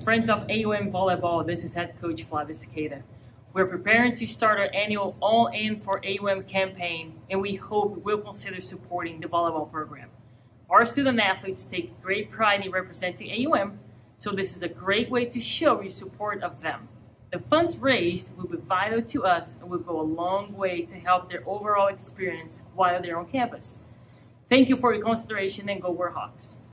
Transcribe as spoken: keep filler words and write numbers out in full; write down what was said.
Friends of A U M Volleyball, this is head coach Flavia Siqueira. We're preparing to start our annual All In for A U M campaign, and we hope you will consider supporting the volleyball program. Our student athletes take great pride in representing A U M, so this is a great way to show your support of them. The funds raised will be vital to us and will go a long way to help their overall experience while they're on campus. Thank you for your consideration, and go Warhawks!